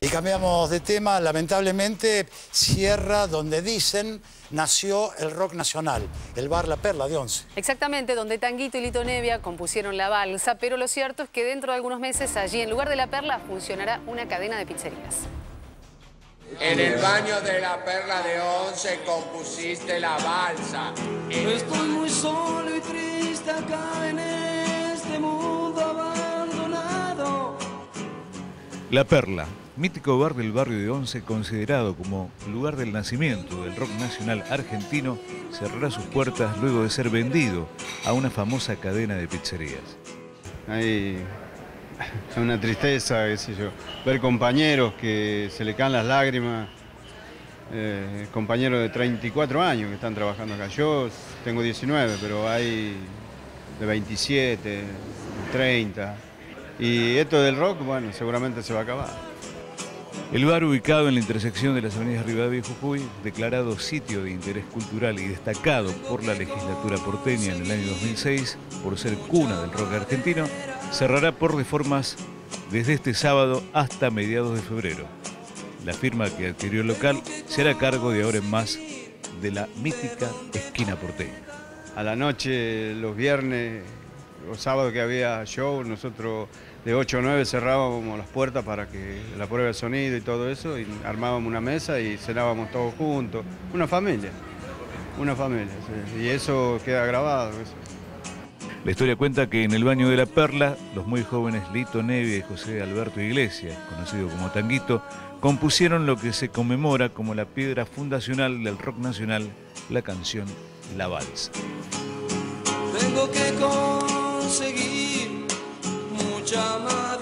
Y cambiamos de tema, lamentablemente cierra donde dicen nació el rock nacional, el bar La Perla de Once. Exactamente, donde Tanguito y Lito Nevia compusieron La Balsa, pero lo cierto es que dentro de algunos meses allí, en lugar de La Perla, funcionará una cadena de pizzerías. En el baño de La Perla de Once compusiste La Balsa. Estoy muy solo y triste acá en este mundo abandonado. La Perla, mítico bar del barrio de Once, considerado como lugar del nacimiento del rock nacional argentino, cerrará sus puertas luego de ser vendido a una famosa cadena de pizzerías. Hay una tristeza, qué sé yo, ver compañeros que se le caen las lágrimas, compañeros de 34 años que están trabajando acá. Yo tengo 19, pero hay de 27, de 30. Y esto del rock, bueno, seguramente se va a acabar. El bar, ubicado en la intersección de las avenidas Rivadavia y Jujuy, declarado sitio de interés cultural y destacado por la legislatura porteña en el año 2006 por ser cuna del rock argentino, cerrará por reformas desde este sábado hasta mediados de febrero. La firma que adquirió el local se hará cargo de ahora en más de la mítica esquina porteña. A la noche, los viernes, los sábados que había show, nosotros de 8 a 9 cerrábamos las puertas para que la prueba de sonido y todo eso, y armábamos una mesa y cenábamos todos juntos. Una familia, sí. Y eso queda grabado. Eso. La historia cuenta que en el baño de La Perla, los muy jóvenes Lito Nevia y José Alberto Iglesias, conocido como Tanguito, compusieron lo que se conmemora como la piedra fundacional del rock nacional, la canción La Balsa. Tengo que conseguir mucha más.